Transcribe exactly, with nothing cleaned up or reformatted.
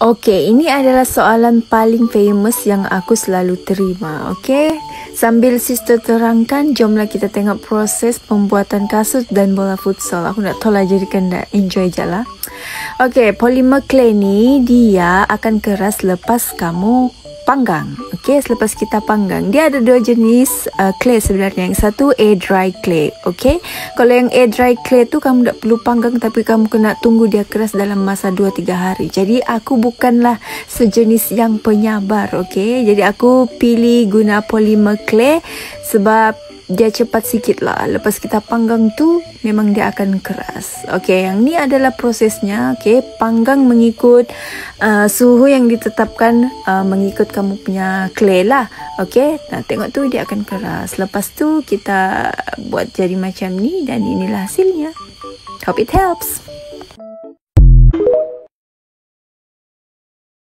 Okey, ini adalah soalan paling famous yang aku selalu terima. Okey, sambil sister terangkan, jomlah kita tengok proses pembuatan kasut dan bola futsal. Aku nak tahu lah, jadikan dah enjoy je lah. Okey, polymer clay ni dia akan keras lepas kamu panggang. Okey, selepas kita panggang, dia ada dua jenis uh, clay sebenarnya. Yang satu air dry clay. Okey, kalau yang air dry clay tu kamu tak perlu panggang, tapi kamu kena tunggu dia keras dalam masa dua tiga hari. Jadi aku bukanlah sejenis yang penyabar. Okey, jadi aku pilih guna polymer clay sebab dia cepat sikit lah. Lepas kita panggang tu memang dia akan keras. Okey, yang ni adalah prosesnya. Okey, panggang mengikut uh, suhu yang ditetapkan, uh, mengikut kamu punya clay lah. Okey, nah tengok tu dia akan keras. Lepas tu kita buat jadi macam ni dan inilah hasilnya. Hope it helps.